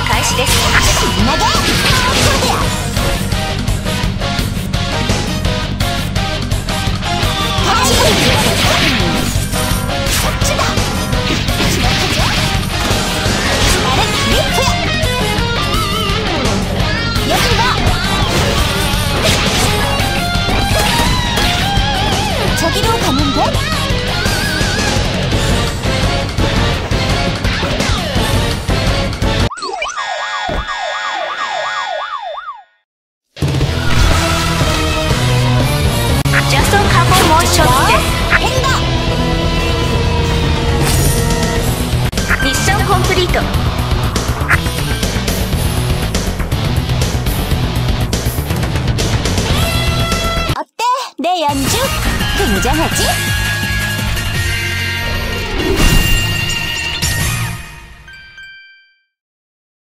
開始です。 投げ저기로 가면 돼? ジャストカーボンモーションです。ミッションコンプリート。 어때? 내 연주? 굉장하지?